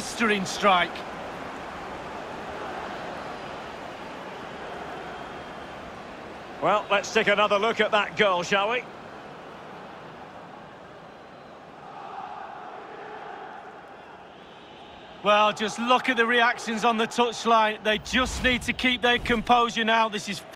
blistering strike. Well, let's take another look at that goal, shall we? Well, just look at the reactions on the touchline. They just need to keep their composure now. This is